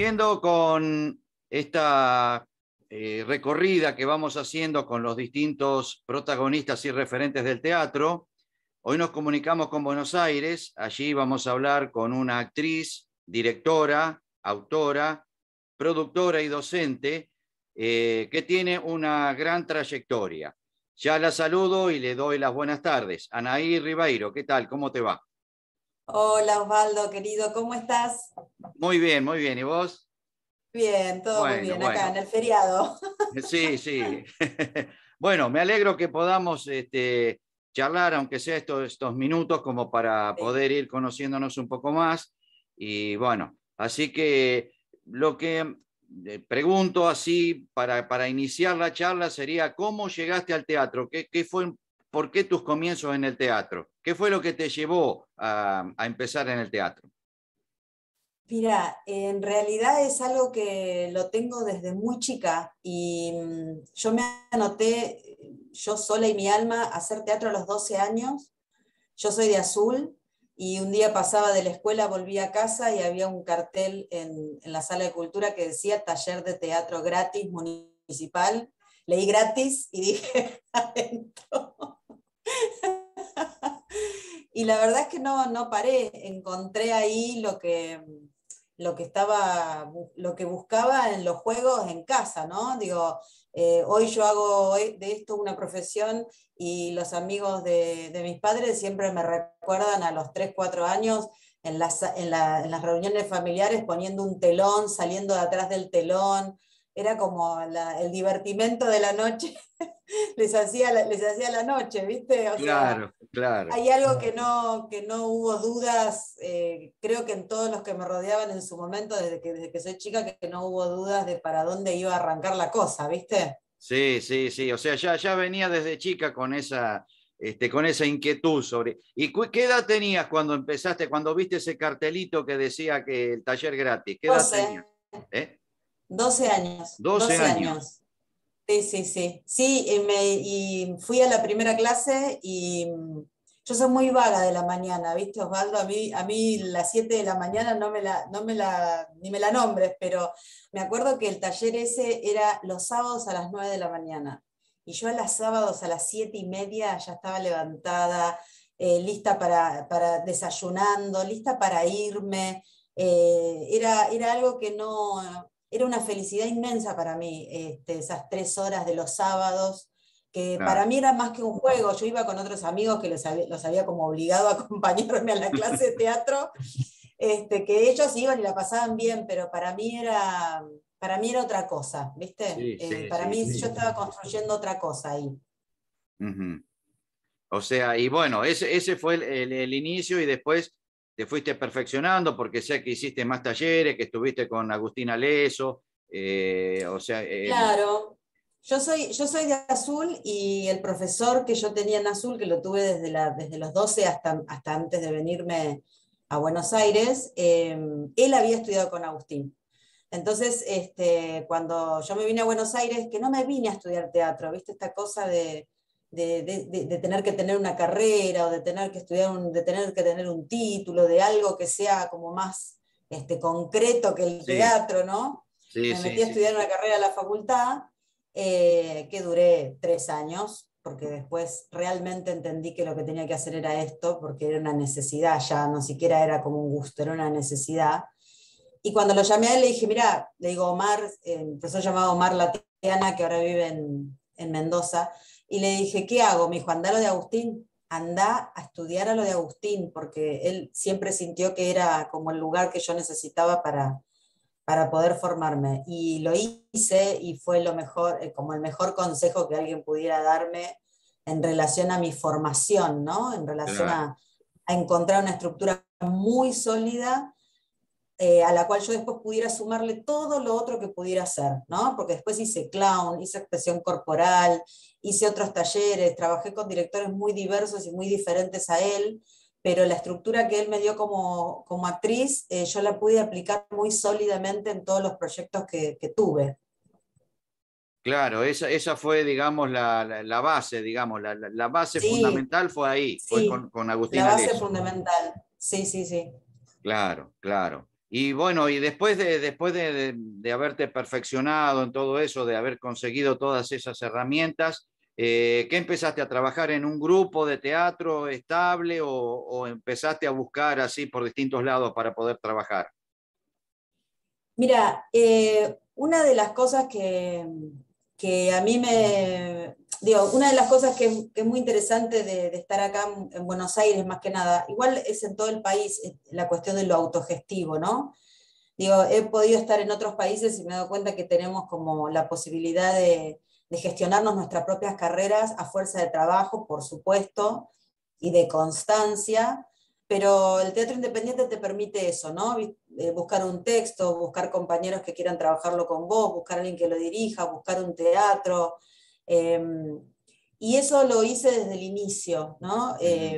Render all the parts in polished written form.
Siguiendo con esta recorrida que vamos haciendo con los distintos protagonistas y referentes del teatro, hoy nos comunicamos con Buenos Aires. Allí vamos a hablar con una actriz, directora, autora, productora y docente que tiene una gran trayectoria. Ya la saludo y le doy las buenas tardes. Anaí Ribeiro, ¿qué tal? ¿Cómo te va? Hola Osvaldo, querido, ¿cómo estás? Muy bien, muy bien. ¿Y vos? Bien, todo muy Bueno, bien, acá en bueno. el feriado. Sí, sí. Bueno, me alegro que podamos charlar, aunque sea estos minutos, como para Sí. poder ir conociéndonos un poco más. Y bueno, así que lo que pregunto así para iniciar la charla sería, ¿cómo llegaste al teatro? ¿Por qué tus comienzos en el teatro? ¿Qué fue lo que te llevó a empezar en el teatro? Mira, en realidad es algo que lo tengo desde muy chica y yo me anoté, yo sola y mi alma, a hacer teatro a los 12 años. Yo soy de Azul y un día pasaba de la escuela, volví a casa y había un cartel en la sala de cultura que decía taller de teatro gratis municipal. Leí gratis y dije, adentro. Y la verdad es que no paré, encontré ahí lo que buscaba en los juegos en casa, ¿no? Digo, hoy yo hago de esto una profesión y los amigos de mis padres siempre me recuerdan a los 3 4 años en las reuniones familiares poniendo un telón, saliendo de atrás del telón, era como el divertimento de la noche, les hacía la noche, ¿viste? O sea, Claro, claro. hay algo que no hubo dudas, creo que en todos los que me rodeaban en su momento, desde que soy chica, que no hubo dudas de para dónde iba a arrancar la cosa, ¿viste? Sí, sí, sí. O sea, ya venía desde chica con esa inquietud sobre. ¿Y qué edad tenías cuando empezaste, cuando viste ese cartelito que decía que el taller gratis? ¿Qué edad 12, tenías? ¿Eh? 12 años, 12 12 años. años. Sí, sí, sí. Sí, y fui a la primera clase y yo soy muy vaga de la mañana, ¿viste, Osvaldo? A mí las 7 de la mañana ni me la nombres, pero me acuerdo que el taller ese era los sábados a las 9 de la mañana. Y yo a los sábados a las 7:30 ya estaba levantada, lista para desayunando, lista para irme. Era algo que no, era una felicidad inmensa para mí, esas 3 horas de los sábados, que para Claro. mí era más que un juego. Yo iba con otros amigos que los había como obligado a acompañarme a la clase de teatro, que ellos iban y la pasaban bien, pero para mí era otra cosa, ¿viste? Sí, sí, Para sí, mí sí. yo estaba construyendo otra cosa ahí. Ujú. O sea, y bueno, ese fue el inicio y después te fuiste perfeccionando porque sé que hiciste más talleres, que estuviste con Agustina Leso, o sea, Claro, yo soy de Azul y el profesor que yo tenía en Azul, que lo tuve desde los 12 hasta antes de venirme a Buenos Aires, él había estudiado con Agustín. Entonces, cuando yo me vine a Buenos Aires, que no me vine a estudiar teatro, ¿viste? Esta cosa de tener que tener una carrera o de tener que de tener que tener un título, de algo que sea como más concreto que el sí, teatro, ¿no? sí, Me sí, metí a sí. estudiar una carrera a la facultad, que duré 3 años, porque después realmente entendí que lo que tenía que hacer era esto, porque era una necesidad ya, no siquiera era como un gusto, era una necesidad. Y cuando lo llamé a él le dije, mira, le digo Omar, profesor llamado Omar Latiana, que ahora vive en Mendoza, y le dije, ¿qué hago? Me dijo, andá a lo de Agustín, andá a estudiar a lo de Agustín, porque él siempre sintió que era como el lugar que yo necesitaba para poder formarme. Y lo hice y fue lo mejor, como el mejor consejo que alguien pudiera darme en relación a mi formación, ¿no? En relación Claro. a encontrar una estructura muy sólida, a la cual yo después pudiera sumarle todo lo otro que pudiera hacer, ¿no? Porque después hice clown, hice expresión corporal, hice otros talleres, trabajé con directores muy diversos y muy diferentes a él, pero la estructura que él me dio como actriz, yo la pude aplicar muy sólidamente en todos los proyectos que tuve. Claro, esa fue, digamos, la base, digamos, la base Sí, fundamental fue ahí, fue sí, con la Agustina base Leso. fundamental. Sí, sí, sí. Claro, claro. Y bueno, y después de haberte perfeccionado en todo eso, de haber conseguido todas esas herramientas, ¿qué empezaste a trabajar en un grupo de teatro estable o empezaste a buscar así por distintos lados para poder trabajar? Mira, una de las cosas que a mí me... Digo, una de las cosas que es muy interesante de estar acá en Buenos Aires, más que nada, igual es en todo el país, la cuestión de lo autogestivo, ¿no? Digo, he podido estar en otros países y me he dado cuenta que tenemos como la posibilidad de gestionarnos nuestras propias carreras a fuerza de trabajo, por supuesto, y de constancia, pero el teatro independiente te permite eso, ¿no? Buscar un texto, buscar compañeros que quieran trabajarlo con vos, buscar a alguien que lo dirija, buscar un teatro. eh, y eso lo hice desde el inicio, ¿no? Ujú.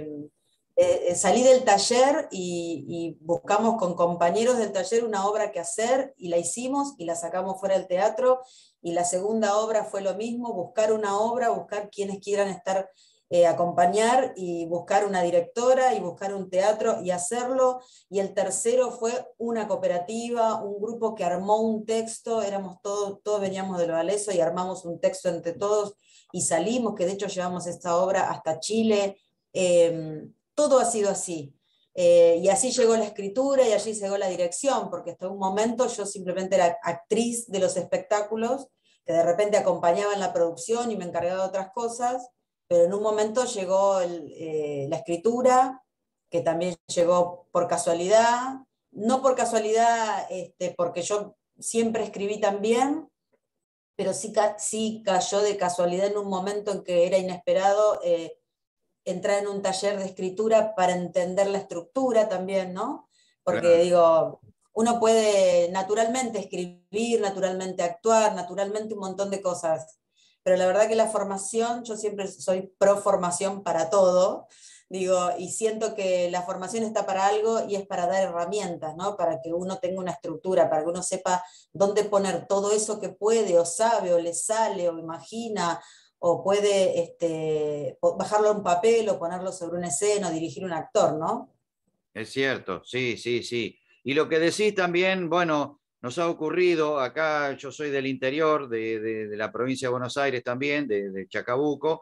Salí del taller y buscamos con compañeros del taller una obra que hacer y la hicimos y la sacamos fuera del teatro, y la segunda obra fue lo mismo, buscar una obra, buscar quienes quieran estar, acompañar, y buscar una directora y buscar un teatro y hacerlo. Y el tercero fue una cooperativa, un grupo que armó un texto, éramos todos veníamos de lo Aleso y armamos un texto entre todos y salimos, que de hecho llevamos esta obra hasta Chile. Todo ha sido así. Y así llegó la escritura y allí llegó la dirección, porque hasta un momento yo simplemente era actriz de los espectáculos, que de repente acompañaba en la producción y me encargaba de otras cosas, pero en un momento llegó la escritura, que también llegó por casualidad, no por casualidad, porque yo siempre escribí también, pero sí cayó de casualidad en un momento en que era inesperado, entrar en un taller de escritura para entender la estructura también, ¿no? Porque Claro. digo, uno puede naturalmente escribir, naturalmente actuar, naturalmente un montón de cosas, pero la verdad que la formación, yo siempre soy pro formación para todo, digo, y siento que la formación está para algo y es para dar herramientas, ¿no? Para que uno tenga una estructura, para que uno sepa dónde poner todo eso que puede o sabe o le sale o imagina, o puede, bajarlo a un papel o ponerlo sobre una escena o dirigir un actor, ¿no? Es cierto, sí, sí, sí. Y lo que decís también, bueno, nos ha ocurrido, acá yo soy del interior de la provincia de Buenos Aires también, de Chacabuco,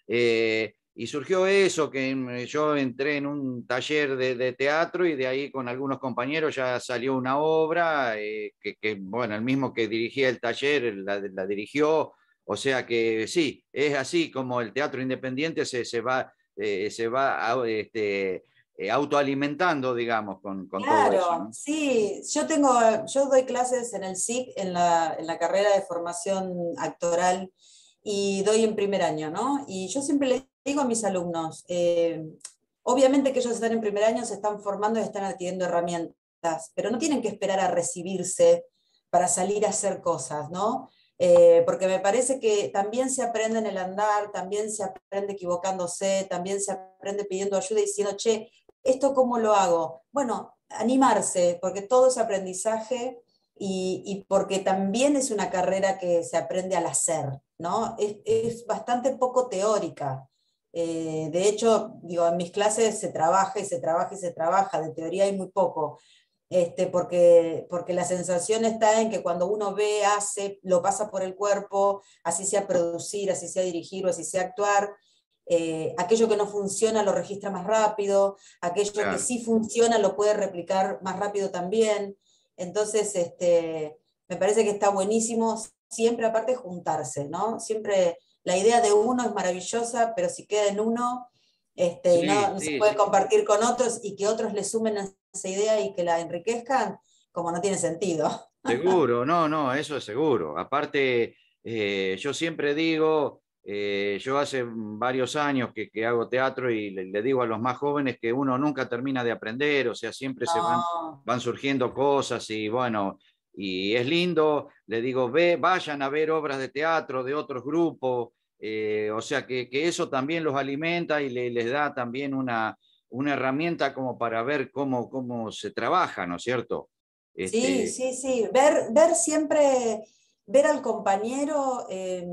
y surgió eso, que yo entré en un taller de teatro y de ahí con algunos compañeros ya salió una obra, bueno, el mismo que dirigía el taller la dirigió, o sea que sí, es así como el teatro independiente se va autoalimentando, digamos, con todo eso, Claro, ¿no? sí, yo doy clases en el SIC, en la carrera de formación actoral, y doy en primer año, ¿no? Y yo siempre les digo a mis alumnos, obviamente que ellos están en primer año, se están formando y están adquiriendo herramientas, pero no tienen que esperar a recibirse para salir a hacer cosas, ¿no? Porque me parece que también se aprende en el andar, también se aprende equivocándose, también se aprende pidiendo ayuda y diciendo, che, ¿esto cómo lo hago? Bueno, animarse, porque todo es aprendizaje, y porque también es una carrera que se aprende al hacer, ¿no? Es bastante poco teórica. De hecho, digo, en mis clases se trabaja y se trabaja y se trabaja, de teoría hay muy poco, porque la sensación está en que cuando uno ve, hace, lo pasa por el cuerpo, así sea producir, así sea dirigir o así sea actuar, aquello que no funciona lo registra más rápido, aquello que Claro. sí funciona lo puede replicar más rápido también. Entonces, me parece que está buenísimo siempre, aparte, juntarse, ¿no? Siempre la idea de uno es maravillosa, pero si queda en uno, y Sí, no se sí, puede sí. compartir con otros y que otros le sumen a esa idea y que la enriquezcan, como no tiene sentido. Seguro, no, no, eso es seguro. Aparte, yo siempre digo, yo hace varios años que hago teatro y le digo a los más jóvenes que uno nunca termina de aprender, o sea, siempre No, van surgiendo cosas y bueno, y es lindo, le digo, vayan a ver obras de teatro de otros grupos, o sea, que eso también los alimenta y les da también una herramienta como para ver cómo se trabaja, ¿no es cierto? sí, Este, sí, sí. Ver siempre. ver al compañero,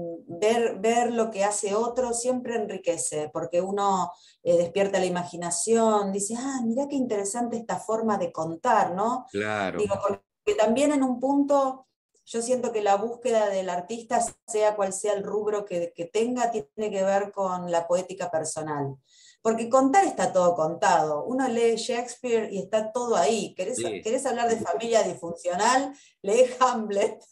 ver lo que hace otro, siempre enriquece, porque uno despierta la imaginación, dice, ah, mirá qué interesante esta forma de contar, ¿no? Claro, Digo, porque también en un punto yo siento que la búsqueda del artista, sea cual sea el rubro que tenga, tiene que ver con la poética personal. Porque contar está todo contado. Uno lee Shakespeare y está todo ahí. sí. ¿Querés hablar de familia disfuncional? Lee Hamlet.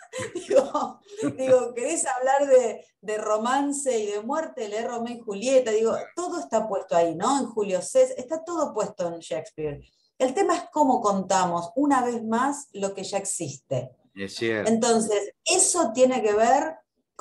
¿Querés hablar de romance y de muerte? Lee Romeo y Julieta. Digo, todo está puesto ahí, ¿no? En Julio César, está todo puesto en Shakespeare. El tema es cómo contamos una vez más lo que ya existe. Es cierto. Entonces, eso tiene que ver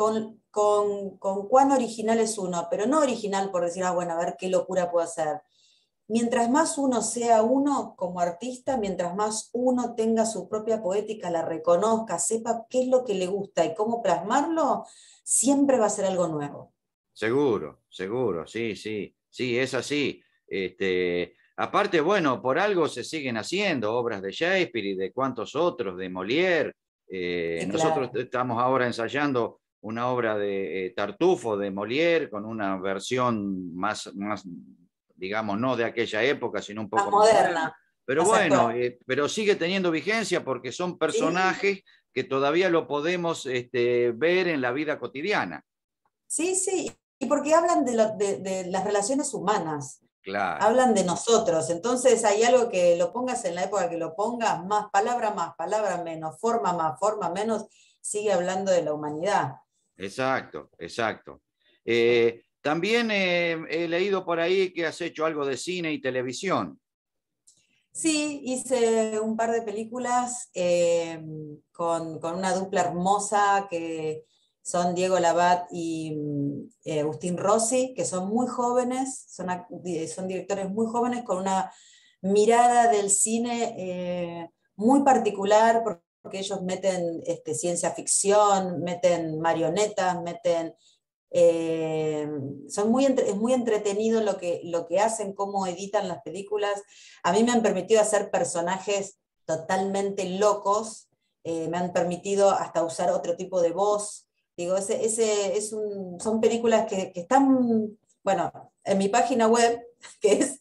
con cuán original es uno, pero no original por decir, ah, bueno, a ver qué locura puedo hacer. Mientras más uno sea uno como artista, mientras más uno tenga su propia poética, la reconozca, sepa qué es lo que le gusta y cómo plasmarlo, siempre va a ser algo nuevo. Seguro, seguro, sí, sí, sí, es así. Aparte, bueno, por algo se siguen haciendo obras de Shakespeare y de cuantos otros, de Molière. Sí, Nosotros claro. estamos ahora ensayando una obra de Tartufo de Molière con una versión más, digamos, no de aquella época, sino un Más poco más moderna. moderna, Pero más bueno, actual. pero sigue teniendo vigencia porque son Sí, personajes que todavía lo podemos ver en la vida cotidiana. sí, sí. Y porque hablan de las relaciones humanas. Claro. Hablan de nosotros. Entonces hay algo que lo pongas en la época que lo pongas, más, palabra menos, forma menos, sigue hablando de la humanidad. Exacto, exacto. También he leído por ahí que has hecho algo de cine y televisión. Sí, hice un par de películas con una dupla hermosa que son Diego Labat y Agustín Rossi, que son muy jóvenes, son directores muy jóvenes con una mirada del cine muy particular, porque ellos meten ciencia ficción, meten marionetas, meten eh, es muy entretenido lo que hacen, cómo editan las películas. A mí me han permitido hacer personajes totalmente locos, me han permitido hasta usar otro tipo de voz. Digo, son películas que están, bueno, en mi página web, que es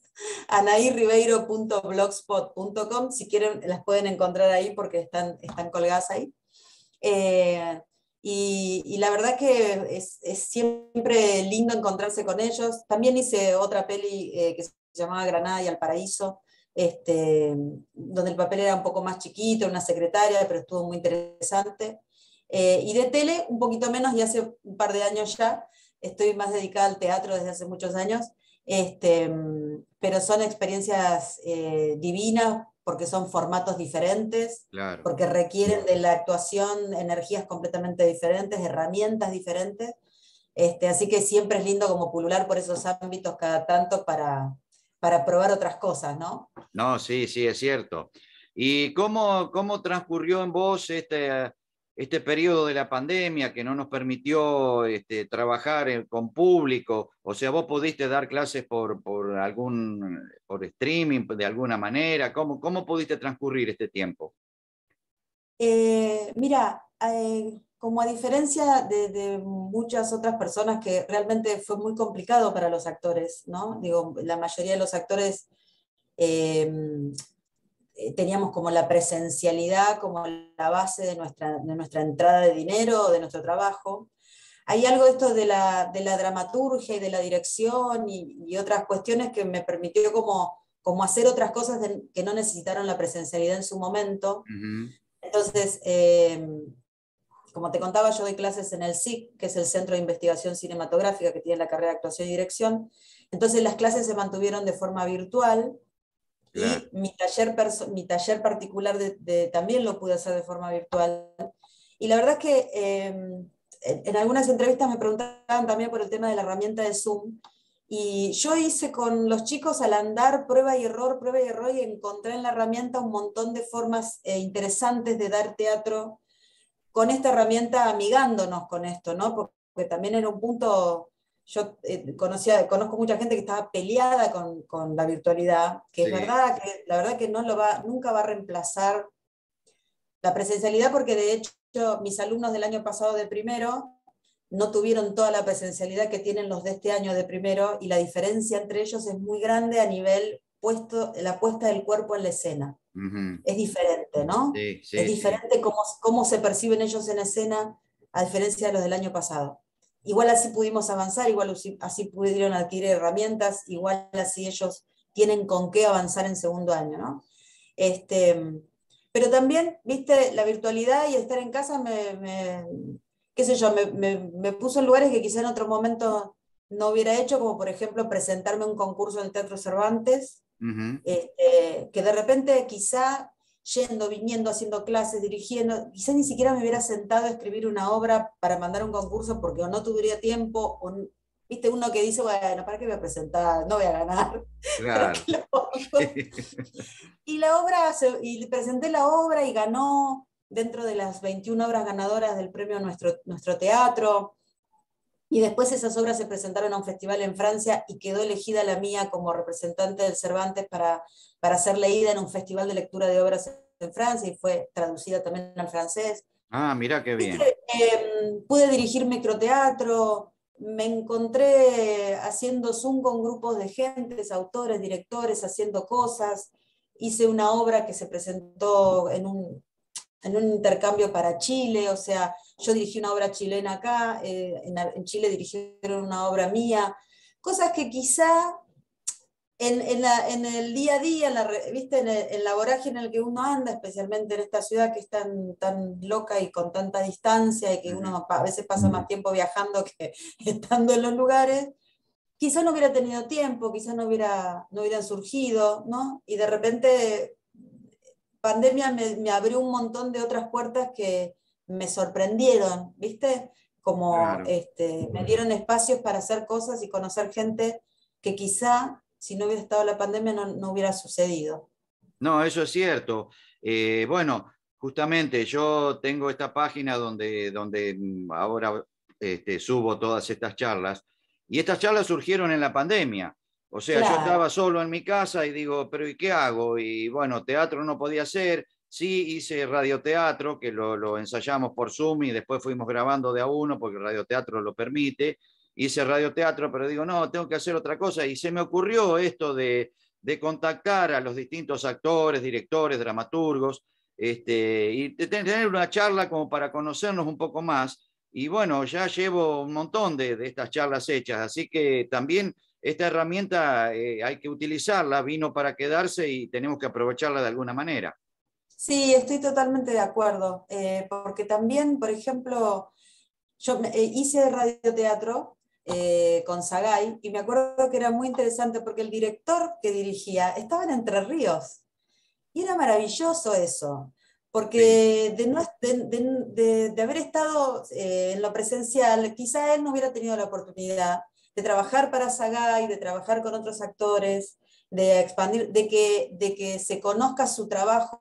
anairibeiro.blogspot.com, si quieren las pueden encontrar ahí porque están colgadas ahí. Eh, y la verdad que es siempre lindo encontrarse con ellos. También hice otra peli que se llamaba Granada y al Paraíso, donde el papel era un poco más chiquito, una secretaria, pero estuvo muy interesante. Y de tele, un poquito menos, y hace un par de años ya, estoy más dedicada al teatro desde hace muchos años, pero son experiencias divinas porque son formatos diferentes, Claro. porque requieren de la actuación energías completamente diferentes, herramientas diferentes. Así que siempre es lindo como pulular por esos ámbitos cada tanto para probar otras cosas, ¿no? No, sí, sí, es cierto. ¿Y cómo transcurrió en vos este periodo de la pandemia que no nos permitió trabajar con público? O sea, vos pudiste dar clases por streaming de alguna manera. ¿Cómo pudiste transcurrir este tiempo? Mira, como a diferencia de muchas otras personas que realmente fue muy complicado para los actores, ¿no? Digo, la mayoría de los actores eh, teníamos como la presencialidad como la base de nuestra entrada de dinero, de nuestro trabajo. Hay algo de esto de la dramaturgia y de la dirección y otras cuestiones que me permitió como hacer otras cosas que no necesitaron la presencialidad en su momento. Ujú. Entonces, como te contaba, yo doy clases en el SIC, que es el Centro de Investigación Cinematográfica, que tiene la carrera de actuación y dirección. Entonces las clases se mantuvieron de forma virtual Claro. y mi taller particular también lo pude hacer de forma virtual. Y la verdad es que en algunas entrevistas me preguntaban también por el tema de la herramienta de Zoom. Y yo hice con los chicos al andar prueba y error, y encontré en la herramienta un montón de formas interesantes de dar teatro con esta herramienta, amigándonos con esto, ¿no? Porque también era un punto, yo conozco mucha gente que estaba peleada con la virtualidad, que es Sí, verdad, que la verdad que nunca va a reemplazar la presencialidad, porque de hecho mis alumnos del año pasado de primero no tuvieron toda la presencialidad que tienen los de este año de primero, y la diferencia entre ellos es muy grande a nivel la puesta del cuerpo en la escena. Ujú. Es diferente, ¿no? Sí, Es sí, sí. diferente cómo se perciben ellos en escena, a diferencia de los del año pasado. Igual así pudimos avanzar, igual así pudieron adquirir herramientas, igual así ellos tienen con qué avanzar en segundo año, ¿no? Pero también, viste, la virtualidad y estar en casa qué sé yo, me puso en lugares que quizá en otro momento no hubiera hecho, como por ejemplo presentarme a un concurso en el Teatro Cervantes, Ujú. que de repente quizá yendo, viniendo, haciendo clases, dirigiendo, quizá ni siquiera me hubiera sentado a escribir una obra para mandar un concurso porque o no tuviera tiempo, viste, uno que dice, bueno, ¿para qué voy a presentar? No voy a ganar, ¿para Claro. qué lo pongo? Y y presenté la obra y ganó dentro de las 21 obras ganadoras del premio nuestro teatro. Y después esas obras se presentaron a un festival en Francia y quedó elegida la mía como representante del Cervantes para ser leída en un festival de lectura de obras en Francia, y fue traducida también al francés. Ah, mirá qué bien. ¿Viste? Pude dirigir microteatro, me encontré haciendo Zoom con grupos de gentes, autores, directores, haciendo cosas. Hice una obra que se presentó en un intercambio para Chile, o sea, yo dirigí una obra chilena acá, en Chile dirigieron una obra mía, cosas que quizá en el día a día, ¿viste? En la vorágine en el que uno anda, especialmente en esta ciudad que es tan loca y con tanta distancia, y que Ujú. uno a veces pasa más tiempo viajando que estando en los lugares, quizá no hubiera tenido tiempo, quizá no hubieran surgido, ¿no? Y de repente pandemia me abrió un montón de otras puertas que me sorprendieron, ¿viste? Como Claro. me dieron espacios para hacer cosas y conocer gente que quizá si no hubiera estado la pandemia no hubiera sucedido. No, eso es cierto. Bueno, justamente yo tengo esta página donde ahora subo todas estas charlas, y estas charlas surgieron en la pandemia. O sea, yo estaba Claro, solo en mi casa y digo, pero ¿y qué hago? Y bueno, teatro no podía hacer. Sí, hice radioteatro, que lo ensayamos por Zoom y después fuimos grabando de a uno porque el radioteatro lo permite. Hice radioteatro, pero digo, no, tengo que hacer otra cosa. Y se me ocurrió esto de contactar a los distintos actores, directores, dramaturgos, y de tener una charla como para conocernos un poco más. Y bueno, ya llevo un montón de estas charlas hechas, así que también esta herramienta hay que utilizarla, vino para quedarse y tenemos que aprovecharla de alguna manera. sí, estoy totalmente de acuerdo, porque también, por ejemplo, yo hice radioteatro con Sagay, y me acuerdo que era muy interesante porque el director que dirigía estaba en Entre Ríos. Y era maravilloso eso, Sí, porque de haber estado en lo presencial, quizá él no hubiera tenido la oportunidad de trabajar para Sagay, de trabajar con otros actores, de expandir, de que se conozca su trabajo,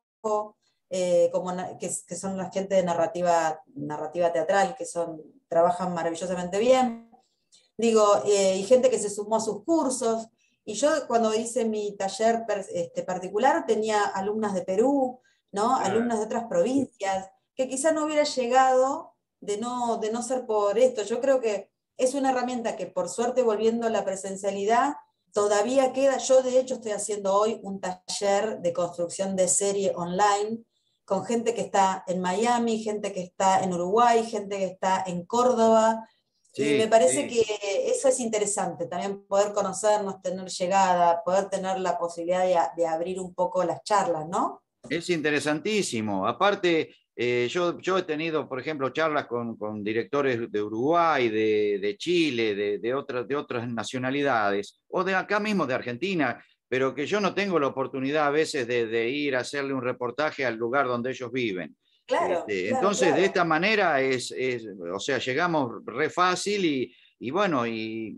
que son la gente de narrativa teatral, que trabajan maravillosamente bien. Digo, y gente que se sumó a sus cursos. Y yo cuando hice mi taller particular tenía alumnas de Perú, ¿no? claro. Alumnas de otras provincias, que quizá no hubiera llegado de no ser por esto. Yo creo que es una herramienta que, por suerte, volviendo a la presencialidad, todavía queda. Yo de hecho estoy haciendo hoy un taller de construcción de serie online con gente que está en Miami, gente que está en Uruguay, gente que está en Córdoba, y me Sí, parece sí. que eso es interesante, también poder conocernos, tener llegada, poder tener la posibilidad de abrir un poco las charlas, ¿no? Es interesantísimo. Aparte, yo he tenido, por ejemplo, charlas con directores de Uruguay, de Chile, de otras nacionalidades, o de acá mismo, de Argentina, pero que yo no tengo la oportunidad a veces de ir a hacerle un reportaje al lugar donde ellos viven. Claro, claro, Entonces, de claro. esta manera o sea, llegamos re fácil y bueno,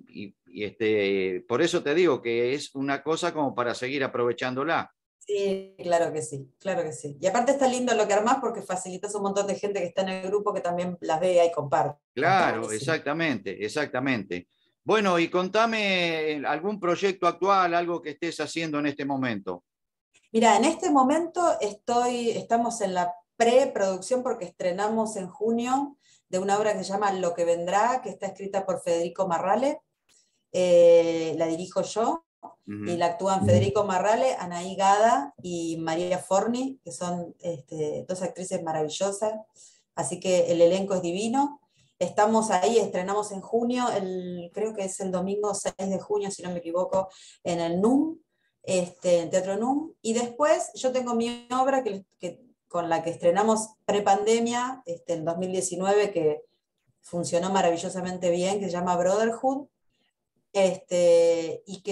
por eso te digo que es una cosa como para seguir aprovechándola. Sí, claro que sí, claro que sí. Y aparte está lindo lo que armás porque facilitas un montón de gente que está en el grupo que también las vea y comparta. Está Claro, buenísimo. exactamente, exactamente. Bueno, y contame algún proyecto actual, algo que estés haciendo en este momento. Mira, en este momento estamos preproducción porque estrenamos en junio de una obra que se llama Lo que vendrá, que está escrita por Federico Marrale, la dirijo yo, y la actúan Federico Marrale, Anaí Gada y María Forni, que son dos actrices maravillosas, así que el elenco es divino. Estamos ahí, estrenamos en junio, creo que es el domingo 6 de junio, si no me equivoco, en el NUM, en Teatro NUM, y después yo tengo mi obra con la que estrenamos prepandemia, en 2019, que funcionó maravillosamente bien, que se llama Brotherhood, y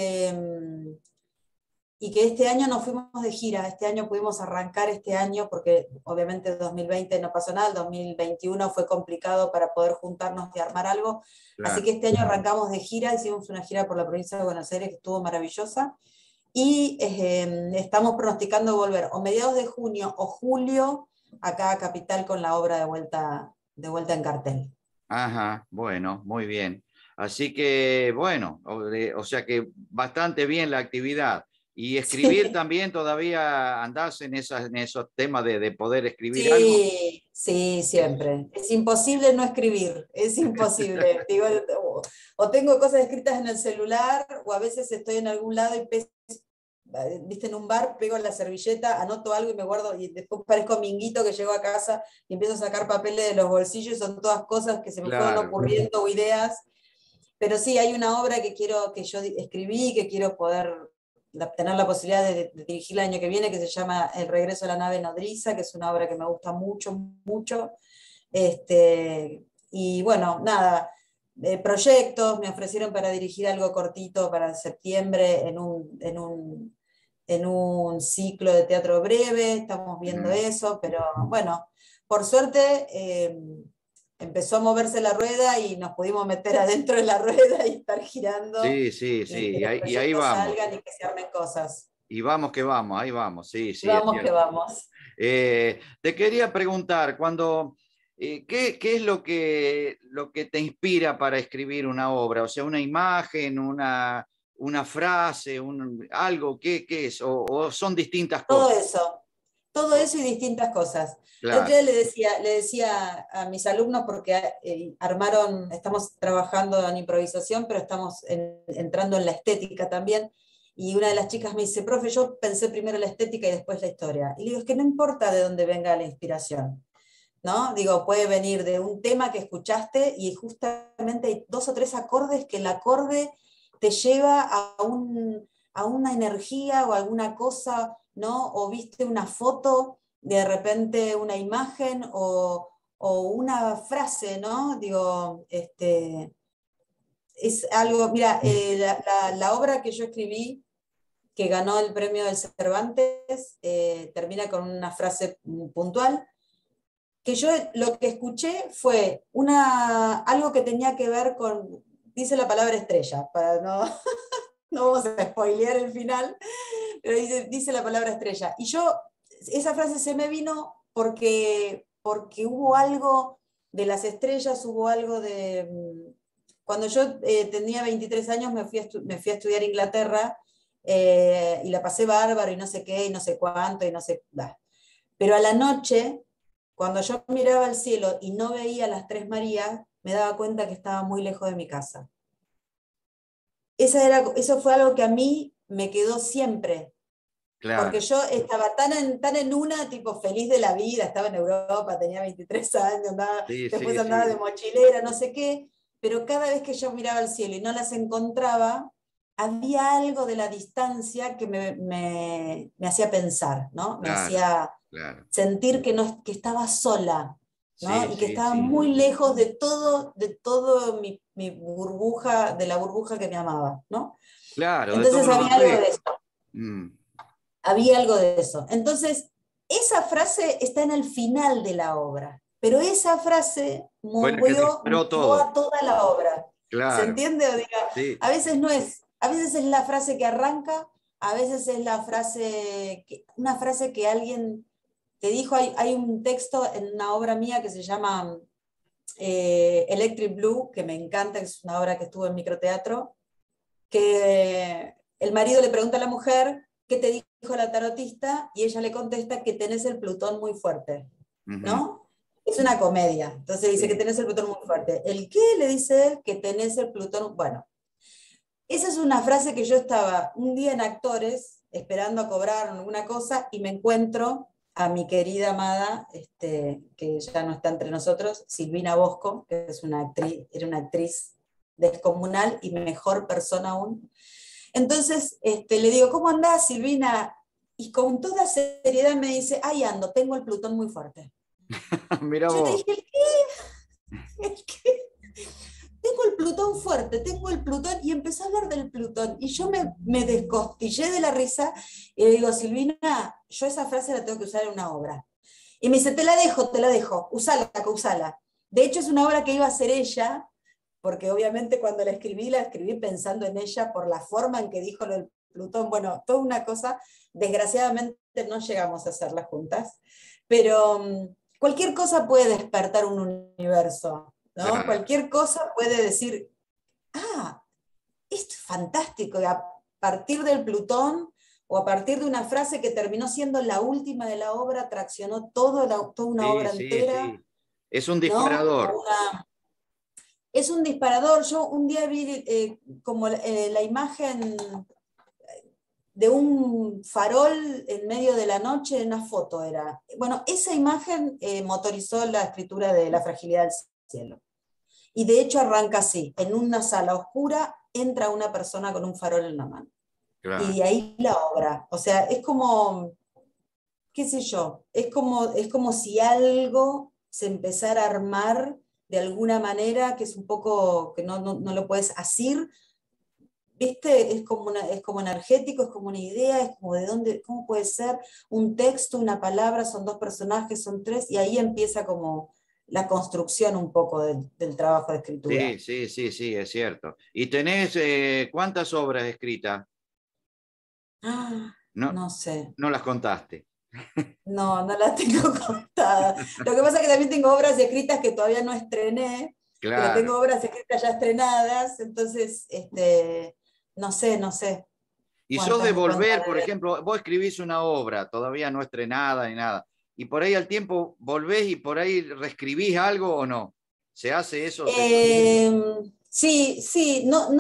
que este año nos fuimos de gira, este año pudimos arrancar este año, porque obviamente en 2020 no pasó nada, el 2021 fue complicado para poder juntarnos y armar algo, así Claro. que este año arrancamos de gira, hicimos una gira por la provincia de Buenos Aires que estuvo maravillosa, y estamos pronosticando volver o mediados de junio o julio acá a Capital con la obra de vuelta en cartel. Ajá, bueno, muy bien. Así que, bueno, o sea que bastante bien la actividad. Y escribir Sí. también, todavía andás en esos temas de poder escribir algo. Sí, sí, Es- siempre. Es imposible no escribir, es imposible. Digo, o tengo cosas escritas en el celular, o a veces estoy en algún lado y viste, en un bar, pego la servilleta, anoto algo y me guardo, y después parezco minguito que llego a casa y empiezo a sacar papeles de los bolsillos, y son todas cosas que se me fueron Claro. ocurriendo o ideas. Pero sí, hay una obra que yo escribí, que quiero poder tener la posibilidad de dirigir el año que viene, que se llama El regreso a la nave nodriza, que es una obra que me gusta mucho, mucho. Y bueno, nada, proyectos, me ofrecieron para dirigir algo cortito para septiembre en un ciclo de teatro breve, estamos viendo Ujú. eso, pero bueno, por suerte empezó a moverse la rueda y nos pudimos meter adentro de la rueda y estar girando Sí, sí, y sí. que los Y ahí proyectos vamos. salgan y que se armen cosas. Y vamos que vamos, ahí vamos. Sí, Y sí, es vamos que cierto. vamos. Te quería preguntar, ¿qué es lo que te inspira para escribir una obra? O sea, una imagen, una frase, algo, ¿qué es? ¿O son distintas Todo cosas? eso. Todo eso y distintas cosas. El otro Claro. día le decía a mis alumnos, porque estamos trabajando en improvisación, pero estamos entrando en la estética también, y una de las chicas me dice, profe, yo pensé primero la estética y después la historia. Y le digo, es que no importa de dónde venga la inspiración, ¿no? Digo, puede venir de un tema que escuchaste y justamente hay dos o tres acordes que el acorde te lleva a una energía o alguna cosa, ¿no? O viste una foto, de repente una imagen o una frase, ¿no? Digo, es algo, mira, la obra que yo escribí, que ganó el premio del Cervantes, termina con una frase puntual que yo lo que escuché fue algo que tenía que ver con, dice la palabra estrella, para no, no vamos a spoilear el final, pero dice la palabra estrella. Y esa frase se me vino porque hubo algo de las estrellas, hubo algo de... Cuando yo tenía 23 años me fui a estudiar a Inglaterra, y la pasé bárbaro y no sé qué, y no sé cuánto, y no sé... Bah. Pero a la noche, cuando yo miraba al cielo y no veía las Tres Marías, me daba cuenta que estaba muy lejos de mi casa. Eso fue algo que a mí me quedó siempre, porque Claro. yo estaba tan en una, tipo feliz de la vida, estaba en Europa, tenía 23 años, Sí, después sí, andaba de sí. mochilera, no sé qué, pero cada vez que yo miraba al cielo y no las encontraba, había algo de la distancia que me hacía pensar, ¿no? Me Claro, hacía claro. sentir que estaba sola, ¿no? Sí, Y que sí, estaba sí. muy lejos de todo mi burbuja, de la burbuja que me amaba, ¿no? Claro, de todos Entonces los había algo de aspectos. eso, Mm. había algo de eso. Entonces, esa frase está en el final de la obra, pero esa frase Fue la que disparó movió todo. a toda la obra. ¿Se Claro. entiende? O diga, Sí. a veces es la frase que arranca, a veces es una frase que alguien te dijo. Hay un texto en una obra mía que se llama Electric Blue, que me encanta, que es una obra que estuvo en microteatro, que el marido le pregunta a la mujer qué te dijo la tarotista y ella le contesta que tenés el Plutón muy fuerte. ¿no? Es una comedia. Entonces dice que tenés el Plutón muy fuerte. ¿El qué? Le dice él que tenés el Plutón. Bueno, esa es una frase que yo estaba un día en Actores, esperando a cobrar alguna cosa, y me encuentro a mi querida amada, que ya no está entre nosotros, Silvina Bosco, que es una actriz, era una actriz descomunal y mejor persona aún. Entonces le digo, ¿cómo andás, Silvina? Y con toda seriedad me dice, ahí ando, tengo el Plutón muy fuerte. Mira Yo le vos. dije, ¿el qué? ¿El qué? Tengo el Plutón fuerte, tengo el Plutón, y empezó a hablar del Plutón, y yo me descostillé de la risa, y le digo, Silvina, yo esa frase la tengo que usar en una obra. Y me dice, te la dejo, usala. De hecho, es una obra que iba a hacer ella, porque obviamente cuando la escribí pensando en ella por la forma en que dijo lo del Plutón. Bueno, toda una cosa, desgraciadamente no llegamos a hacerla juntas, pero cualquier cosa puede despertar un universo, ¿no? Claro. Cualquier cosa puede decir, esto es fantástico, y a partir del Plutón o a partir de una frase que terminó siendo la última de la obra, traccionó toda una Sí, obra sí, entera, sí. Es un ¿no? disparador. Es un disparador. Yo un día vi como la imagen de un farol en medio de la noche, una foto era. Bueno, esa imagen motorizó la escritura de La fragilidad del cielo. Y de hecho arranca así, en una sala oscura entra una persona con un farol en la mano. Y Claro. de ahí la obra. O sea, es como, qué sé yo, es como si algo se empezara a armar de alguna manera, que es un poco, que no lo puedes asir, ¿viste? Es como energético, es como una idea, es como de dónde, cómo puede ser un texto, una palabra, son dos personajes, son tres, y ahí empieza como la construcción un poco del trabajo de escritura. Sí, sí, sí, sí, es cierto. ¿Y tenés cuántas obras escritas? Ah, No, no sé. no las contaste. No, no las tengo contadas. Lo que pasa es que también tengo obras escritas que todavía no estrené, pero Claro. tengo obras escritas ya estrenadas, entonces, no sé Y sos de cuántas me pueden volver, por parecer. ejemplo, vos escribís una obra, todavía no estrenada ni nada, y por ahí al tiempo volvés y por ahí reescribís algo o no. ¿Se hace eso? ¿Se suele? Eh, sí, sí,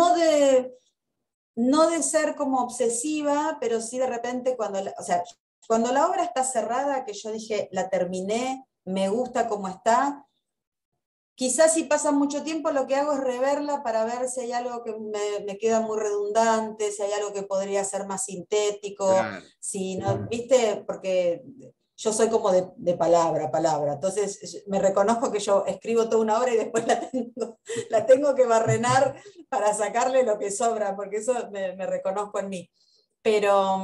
no de ser como obsesiva, pero sí de repente o sea, cuando la obra está cerrada, que yo dije, la terminé, me gusta cómo está. Quizás si pasa mucho tiempo, lo que hago es reverla para ver si hay algo que me queda muy redundante, si hay algo que podría ser más sintético, Claro. si no, ¿viste? Porque yo soy como de palabra. Entonces me reconozco que yo escribo toda una obra y después la tengo que barrenar para sacarle lo que sobra, porque eso me reconozco en mí. Pero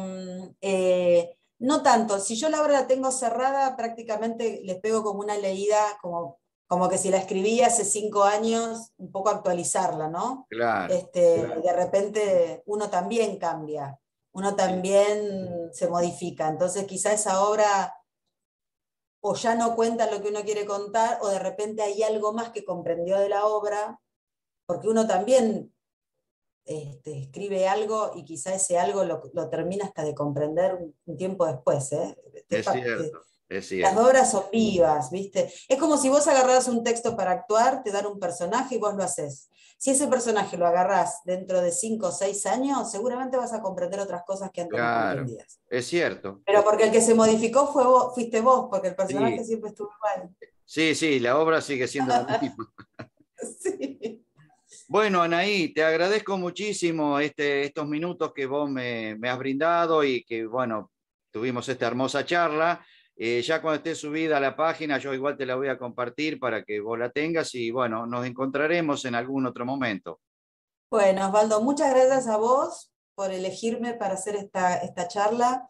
no tanto. Si yo la obra la tengo cerrada, prácticamente les pego como una leída, como que si la escribí hace 5 años, un poco actualizarla, ¿no? Claro. De repente uno también cambia, uno Sí. también se modifica. Entonces quizá esa obra o ya no cuenta lo que uno quiere contar, o de repente hay algo más que comprendió de la obra, porque uno también escribe algo y quizá ese algo lo termina hasta de comprender un tiempo después. Es cierto, es Las cierto. obras son vivas, ¿viste? Es como si vos agarrás un texto para actuar, te dan un personaje y vos lo haces. Si ese personaje lo agarrás dentro de 5 o 6 años, seguramente vas a comprender otras cosas que antes no Claro, comprendías. es cierto. Pero porque el que se modificó fuiste vos, porque el personaje Sí, siempre estuvo igual. sí, sí, la obra sigue siendo la misma. Sí. Bueno, Anaí, te agradezco muchísimo estos minutos que vos me has brindado y que, bueno, tuvimos esta hermosa charla. Ya cuando esté subida a la página, yo igual te la voy a compartir para que vos la tengas y, bueno, nos encontraremos en algún otro momento. Bueno, Osvaldo, muchas gracias a vos por elegirme para hacer esta charla.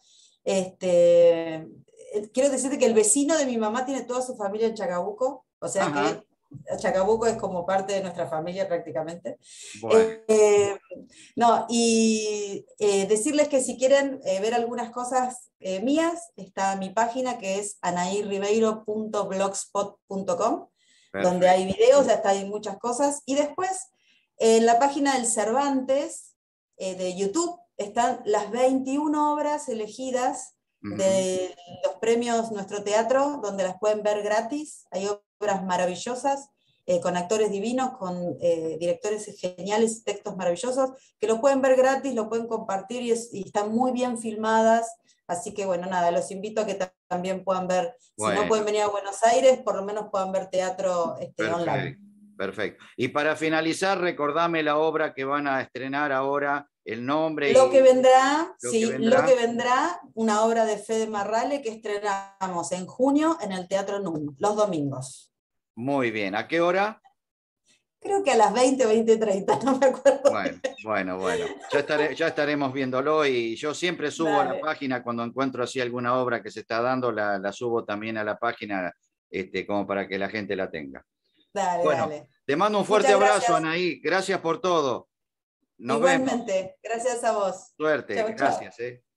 Quiero decirte que el vecino de mi mamá tiene toda su familia en Chacabuco, o sea Ajá, que Chacabuco es como parte de nuestra familia prácticamente. bueno, Eh, no, y decirles que si quieren ver algunas cosas mías, está mi página que es anairibeiro.blogspot.com, donde hay perfecto. videos, hasta hay muchas cosas, y después en la página del Cervantes de YouTube están las 21 obras elegidas Ujú. de los premios Nuestro Teatro, donde las pueden ver gratis. Hay obras maravillosas, con actores divinos, con directores geniales, textos maravillosos, que lo pueden ver gratis, lo pueden compartir y están muy bien filmadas. Así que bueno, nada, los invito a que también puedan ver, si no pueden Bueno, venir a Buenos Aires, por lo menos puedan ver teatro online. perfecto, perfecto. Y para finalizar, recordame la obra que van a estrenar ahora, el nombre Lo que y vendrá, lo que sí, lo que vendrá. vendrá, una obra de Fede Marrale que estrenamos en junio en el Teatro NUM, los domingos. Muy bien. ¿A qué hora? Creo que a las 20:30, no me acuerdo. Bueno, bueno, bueno. Ya estaremos viéndolo y yo siempre subo a la Dale, página cuando encuentro así alguna obra que se está dando, la subo también a la página, como para que la gente la tenga. dale, Bueno, dale. te mando un fuerte Muchas abrazo, gracias. Anaí. Gracias por todo. Nos vemos. Igualmente, gracias a vos. Suerte. Chau, chau. Gracias, eh.